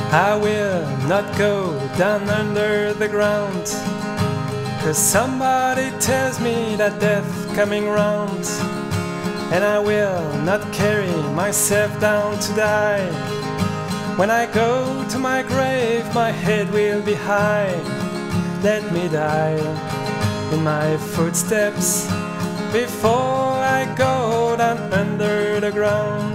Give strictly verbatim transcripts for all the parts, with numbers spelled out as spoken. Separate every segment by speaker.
Speaker 1: I will not go down under the ground, 'cause somebody tells me that death coming round. And I will not carry myself down to die. When I go to my grave, my head will be high. Let me die in my footsteps before I go down under the ground.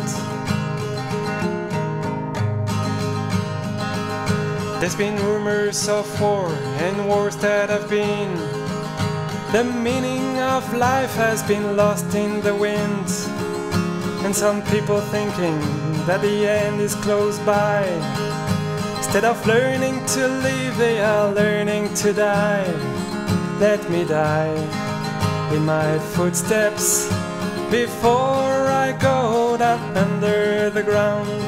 Speaker 1: There's been rumors of war and wars that have been. The meaning of life has been lost in the wind. And some people thinking that the end is close by. Instead of learning to live, they are learning to die. Let me die in my footsteps before I go down under the ground.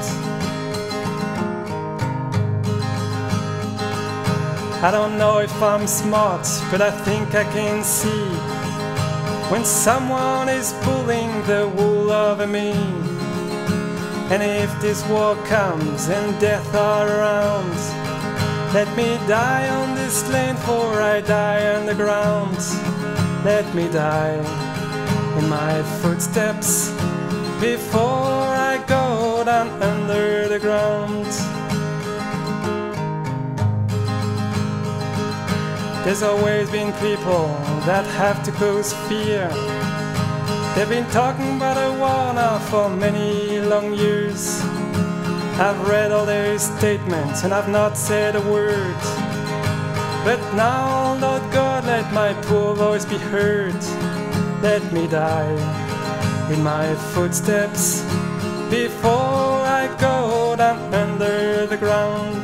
Speaker 1: I don't know if I'm smart, but I think I can see when someone is pulling the wool over me. And if this war comes and death are around, let me die on this land, for I die underground. Let me die in my footsteps before I go down under the ground. There's always been people that have to cause fear. They've been talking about a war now for many long years. I've read all their statements and I've not said a word. But now, Lord God, let my poor voice be heard. Let me die in my footsteps before I go down under the ground.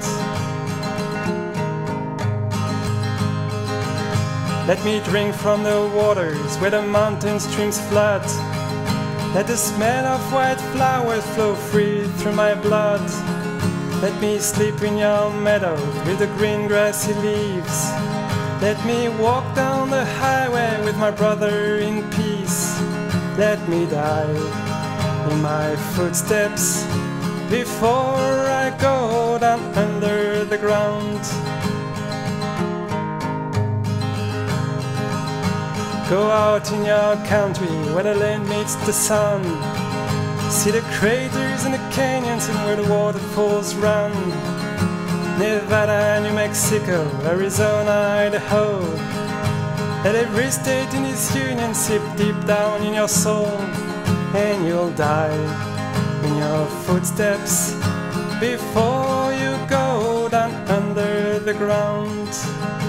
Speaker 1: Let me drink from the waters where the mountain streams flood. Let the smell of white flowers flow free through my blood. Let me sleep in your meadow with the green grassy leaves. Let me walk down the highway with my brother in peace. Let me die in my footsteps before I go down under the ground. Go out in your country where the land meets the sun. See the craters and the canyons and where the waterfalls run. Nevada, New Mexico, Arizona, Idaho. Let every state in this union sip deep down in your soul. And you'll die in your footsteps before you go down under the ground.